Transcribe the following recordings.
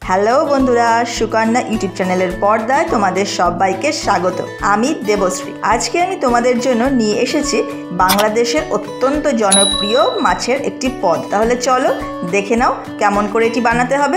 Hello বন্ধুরা, Sukanya YouTube চ্যানেলের পর্দায় তোমাদের সবাইকে স্বাগত। আমি দেবশ্রী। আজকে আমি তোমাদের জন্য নিয়ে এসেছি বাংলাদেশের অত্যন্ত জনপ্রিয় মাছের একটি পদ। তাহলে চলো দেখে নাও কেমন করে এটি বানাতে হবে।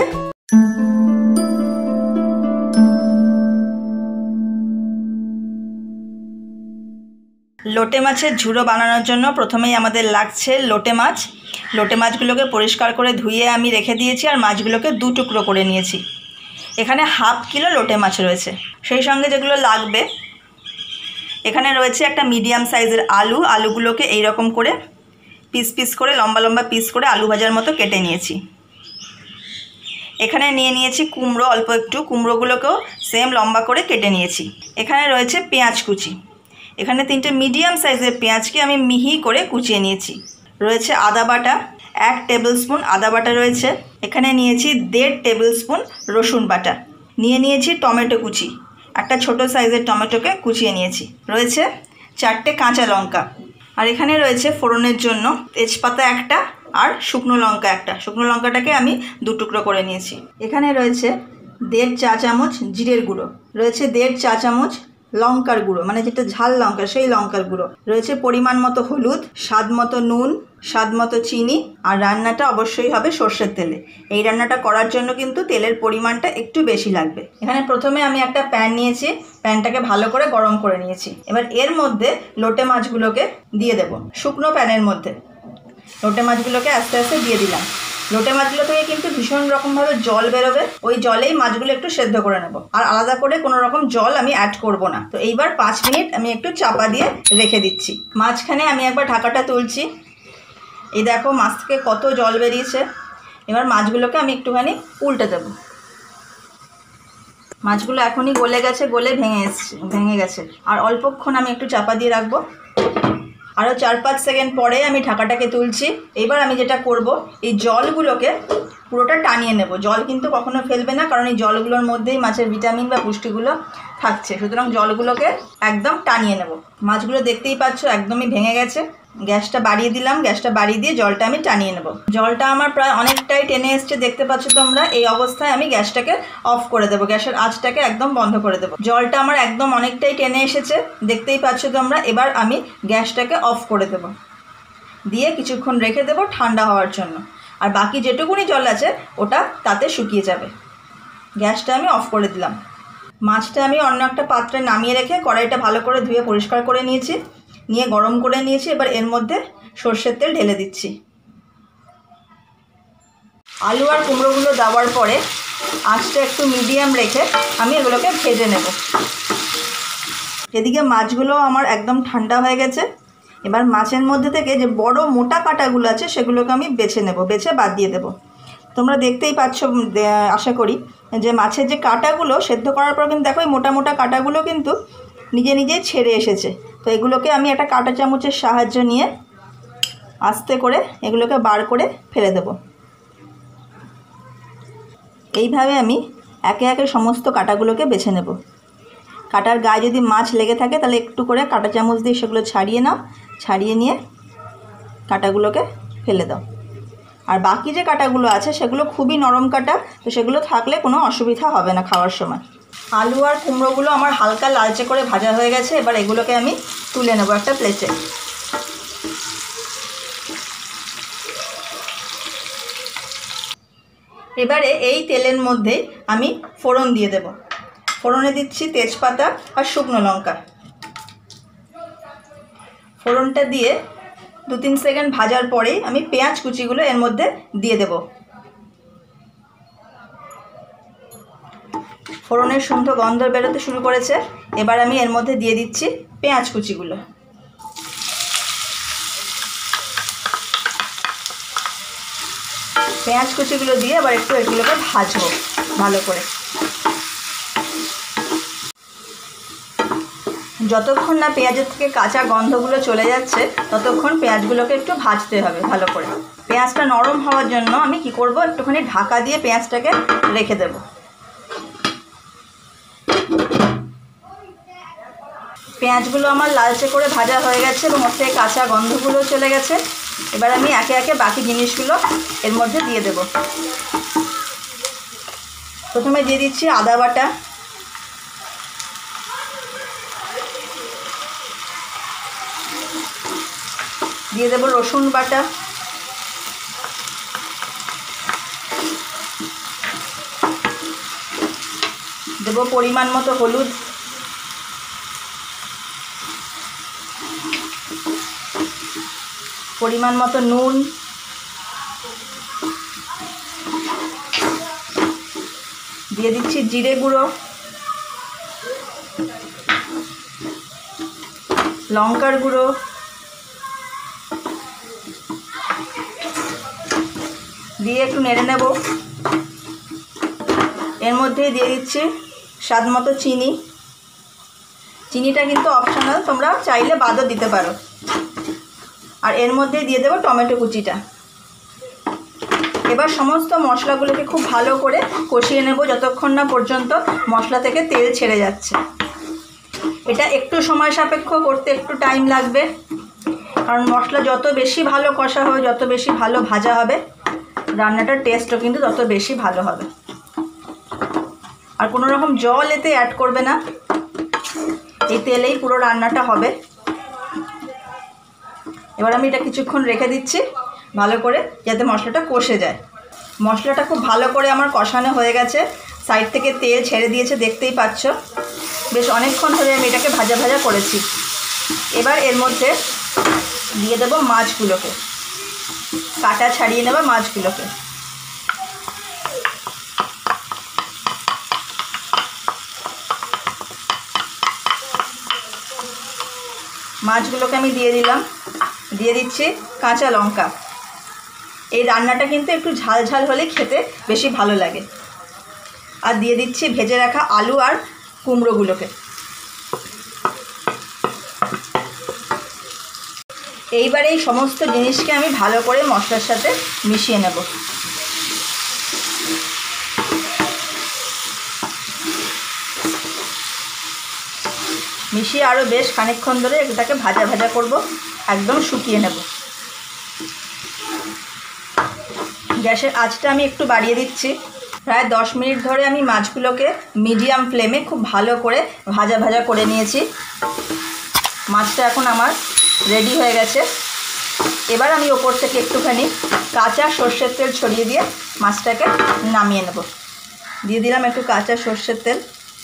লোটে মাছের ঝুড়ো বানানোর জন্য প্রথমেই আমাদের লাগছে লোটে মাছ। লোটে মাছগুলোকে পরিষ্কার করে ধুয়ে আমি রেখে দিয়েছি আর মাছগুলোকে দু টুকরো করে নিয়েছি। এখানে হাফ কিলো লোটে মাছ রয়েছে। সেই সঙ্গে যেগুলো লাগবে, এখানে রয়েছে একটা মিডিয়াম সাইজের আলু। আলুগুলোকে এই রকম করে পিস পিস করে লম্বা লম্বা পিস করে আলু ভাজার মতো কেটে নিয়েছি। এখানে নিয়ে নিয়েছি কুমড়ো, অল্প একটু কুমড়োগুলোকেও সেম লম্বা করে কেটে নিয়েছি। এখানে রয়েছে পেঁয়াজ কুচি। এখানে 3টে মিডিয়াম সাইজের পেঁয়াজকে আমি মিহি করে কুচিয়ে নিয়েছি। রয়েছে আদা বাটা, 1 টেবিল স্পুন আদা বাটা রয়েছে। এখানে নিয়েছি 1.5 টেবিল স্পুন রসুন বাটা। নিয়েছি টমেটো কুচি, একটা ছোট সাইজের টমেটোকে কুচিয়ে নিয়েছি। রয়েছে 4টে কাঁচা লঙ্কা। আর এখানে রয়েছে ফোড়নের জন্য তেজপাতা একটা আর শুকনো লঙ্কা একটা। শুকনো লঙ্কাটাকে আমি 2 টুকরো করে নিয়েছি। এখানে রয়েছে 1.5 চা চামচ জিরের গুঁড়ো, রয়েছে 1.5 চা চামচ লঙ্কার গুঁড়ো, মানে যেটা ঝাল লঙ্কা সেই লঙ্কার গুঁড়ো, রয়েছে পরিমাণ মতো হলুদ, স্বাদ মতো নুন, স্বাদ মতো চিনি। আর রান্নাটা অবশ্যই হবে সর্ষের তেলে। এই রান্নাটা করার জন্য কিন্তু তেলের পরিমাণটা একটু বেশি লাগবে। এখানে প্রথমে আমি একটা প্যান নিয়েছি, প্যানটাকে ভালো করে গরম করে নিয়েছি। এবার এর মধ্যে লোটে মাছগুলোকে দিয়ে দেব। শুকনো প্যানের মধ্যে লোটে মাছগুলোকে আস্তে আস্তে দিয়ে দিলাম। লোটে মাছগুলো থেকে কিন্তু ভীষণ রকমভাবে জল বেরোবে, ওই জলেই মাছগুলো একটু সেদ্ধ করে নেব। আর আলাদা করে কোনো রকম জল আমি অ্যাড করব না। তো এইবার 5 মিনিট আমি একটু চাপা দিয়ে রেখে দিচ্ছি। মাঝখানে আমি একবার ঢাকাটা তুলছি। এই দেখো মাছ থেকে কত জল বেরিয়েছে। এবার মাছগুলোকে আমি একটুখানি উল্টে দেব। মাছগুলো এখনই গলে গেছে, গলে ভেঙে গেছে। আর অল্পক্ষণ আমি একটু চাপা দিয়ে রাখবো। আরও 4-5 সেকেন্ড পরে আমি ঢাকাটাকে তুলছি। এবার আমি যেটা করব, এই জলগুলোকে পুরোটা টানিয়ে নেব। জল কিন্তু কখনো ফেলবে না, কারণ এই জলগুলোর মধ্যেই মাছের ভিটামিন বা পুষ্টিগুলো থাকছে। সুতরাং জলগুলোকে একদম টানিয়ে নেব। মাছগুলো দেখতেই পাচ্ছ একদমই ভেঙে গেছে। গ্যাসটা বাড়িয়ে দিলাম, গ্যাসটা বাড়িয়ে দিয়ে জলটা আমি টানিয়ে নেব। জলটা আমার প্রায় অনেকটাই টেনে এসছে, দেখতে পাচ্ছ তোমরা। এই অবস্থায় আমি গ্যাসটাকে অফ করে দেবো, গ্যাসের আঁচটাকে একদম বন্ধ করে দেবো। জলটা আমার একদম অনেকটাই টেনে এসেছে, দেখতেই পাচ্ছ তোমরা। এবার আমি গ্যাসটাকে অফ করে দেবো, দিয়ে কিছুক্ষণ রেখে দেবো ঠান্ডা হওয়ার জন্য। আর বাকি যেটুকুনি জল আছে ওটা তাতে শুকিয়ে যাবে। গ্যাসটা আমি অফ করে দিলাম। মাছটা আমি অন্য একটা পাত্রে নামিয়ে রেখে কড়াইটা ভালো করে ধুয়ে পরিষ্কার করে নিয়েছি, নিয়ে গরম করে নিয়েছি। এবার এর মধ্যে সর্ষের তেল ঢেলে দিচ্ছি। আলু আর কুমড়োগুলো দেওয়ার পরে আঁচটা একটু মিডিয়াম রেখে আমি এগুলোকে ভেজে নেব। এদিকে মাছগুলো আমার একদম ঠান্ডা হয়ে গেছে। এবার মাছের মধ্যে থেকে যে বড় মোটা কাঁটাগুলো আছে সেগুলোকে আমি বেছে নেব, বেছে বাদ দিয়ে দেব। তোমরা দেখতেই পাচ্ছ আশা করি যে মাছের যে কাঁটাগুলো সেদ্ধ করার পর কিন্তু দেখো এই মোটা মোটা কাঁটাগুলো কিন্তু নিজে নিজেই ছেড়ে এসেছে। তো এগুলোকে আমি একটা কাঁটা চামচের সাহায্য নিয়ে আস্তে করে এগুলোকে বার করে ফেলে দেব। এইভাবে আমি একে একে সমস্ত কাঁটাগুলোকে বেছে নেব। কাঁটার গায়ে যদি মাছ লেগে থাকে তাহলে একটু করে কাঁটা চামচ দিয়ে সেগুলো ছাড়িয়ে নাও, ছাড়িয়ে নিয়ে কাঁটাগুলোকে ফেলে দাও। আর বাকি যে কাঁটাগুলো আছে সেগুলো খুবই নরম কাঁটা, তো সেগুলো থাকলে কোনো অসুবিধা হবে না খাওয়ার সময়। আলু আর কুমড়োগুলো আমার হালকা লালচে করে ভাজা হয়ে গেছে। এবার এগুলোকে আমি তুলে নেব একটা প্লেটে। এবারে এই তেলের মধ্যে আমি ফোড়ন দিয়ে দেব। ফোড়নে দিচ্ছি তেজপাতা আর শুকনো লঙ্কা। ফোড়নটা দিয়ে 2-3 সেকেন্ড ভাজার পরেই আমি পেঁয়াজ কুচিগুলো এর মধ্যে দিয়ে দেব। ফোড়নের সুন্দর গন্ধ বেরোতে শুরু করেছে। এবার আমি এর মধ্যে দিয়ে দিচ্ছি পেঁয়াজ কুচিগুলো। পেঁয়াজ কুচিগুলো দিয়ে আবার একটু এগুলোকে ভাজবো ভালো করে। যতক্ষণ না পেঁয়াজের থেকে কাঁচা গন্ধগুলো চলে যাচ্ছে ততক্ষণ পেঁয়াজগুলোকে একটু ভাজতে হবে ভালো করে। পেঁয়াজটা নরম হওয়ার জন্য আমি কি করব, একটুখানি ঢাকা দিয়ে পেঁয়াজটাকে রেখে দেব। পেঁয়াজগুলো আমার লালচে করে ভাজা হয়ে গেছে এবং ওর থেকে কাঁচা গন্ধগুলো চলে গেছে। এবার আমি একে একে বাকি জিনিসগুলো এর মধ্যে দিয়ে দেব। প্রথমে দিয়ে দিচ্ছি আদা বাটা, দিয়ে দেবো রসুন বাটা, দেবো পরিমাণ মতো হলুদ, পরিমাণ মতো নুন, দিয়ে দিচ্ছি জিরে গুঁড়ো, লঙ্কার গুঁড়ো, দিয়ে একটু নেড়ে নেব। এর মধ্যে দিয়ে দিচ্ছি স্বাদ মতো চিনি। চিনিটা কিন্তু অপশনাল, তোমরা চাইলে বাদও দিতে পারো। আর এর মধ্যে দিয়ে দেবো টমেটো কুচিটা। এবার সমস্ত মশলাগুলোকে খুব ভালো করে কষিয়ে নেব যতক্ষণ না পর্যন্ত মশলা থেকে তেল ছেড়ে যাচ্ছে। এটা একটু সময় সাপেক্ষ, করতে একটু টাইম লাগবে, কারণ মশলা যত বেশি ভালো কষা হবে, যত বেশি ভালো ভাজা হবে, রান্নাটার টেস্টও কিন্তু তত বেশি ভালো হবে। আর কোনো রকম জল এতে অ্যাড করবে না, এই তেলেই পুরো রান্নাটা হবে। এবার আমি এটা কিছুক্ষণ রেখে দিচ্ছি ভালো করে, যাতে মশলাটা কষে যায়। মশলাটা খুব ভালো করে আমার কষানো হয়ে গেছে, সাইড থেকে তেল ছেড়ে দিয়েছে, দেখতেই পাচ্ছ। বেশ অনেকক্ষণ ধরে আমি এটাকে ভাজা ভাজা করেছি। এবার এর মধ্যে দিয়ে দেবো মাছগুলোকে, কাটা ছাড়িয়ে নেব মাছগুলোকে। মাছগুলোকে আমি দিয়ে দিলাম, দিয়ে দিচ্ছি কাঁচা লঙ্কা। এই রান্নাটা কিন্তু একটু ঝাল ঝাল হলে খেতে বেশি ভালো লাগে। আর দিয়ে দিচ্ছি ভেজে রাখা আলু আর কুমড়োগুলোকে। এইবার এই সমস্ত জিনিসকে আমি ভালো করে মশলার সাথে মিশিয়ে নেব। মিশিয়ে আরও বেশ খানিকক্ষণ ধরে এটাকে ভাজা ভাজা করব, একদম শুকিয়ে নেব। গ্যাসের আঁচটা আমি একটু বাড়িয়ে দিচ্ছি। প্রায় 10 মিনিট ধরে আমি মাছগুলোকে মিডিয়াম ফ্লেমে খুব ভালো করে ভাজা ভাজা করে নিয়েছি। মাছটা এখন আমার রেডি হয়ে গেছে। এবার আমি ওপর থেকে একটুখানি কাঁচা সর্ষের তেল ছড়িয়ে দিয়ে মাছটাকে নামিয়ে নেব। দিয়ে দিলাম একটু কাঁচা সর্ষের তেল।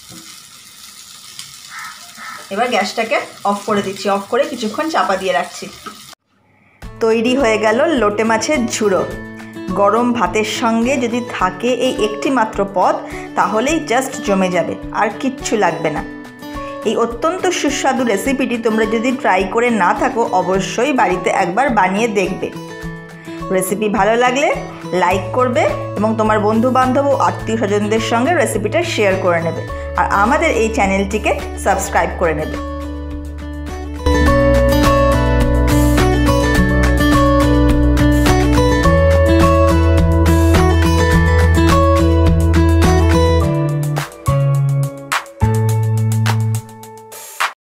এবার গ্যাসটাকে অফ করে দিচ্ছি, অফ করে কিছুক্ষণ চাপা দিয়ে রাখছি। তৈরি হয়ে গেল লোটে মাছের ঝুড়ো। গরম ভাতের সঙ্গে যদি থাকে এই একটি মাত্র পদ, তাহলেই জাস্ট জমে যাবে, আর কিচ্ছু লাগবে না। এই অত্যন্ত সুস্বাদু রেসিপিটি তোমরা যদি ট্রাই করে না থাকো, অবশ্যই বাড়িতে একবার বানিয়ে দেখবে। রেসিপি ভালো লাগলে লাইক করবে এবং তোমার বন্ধুবান্ধব ও আত্মীয় স্বজনদের সঙ্গে রেসিপিটা শেয়ার করে নেবে। আর আমাদের এই চ্যানেলটিকে সাবস্ক্রাইব করে নেবে।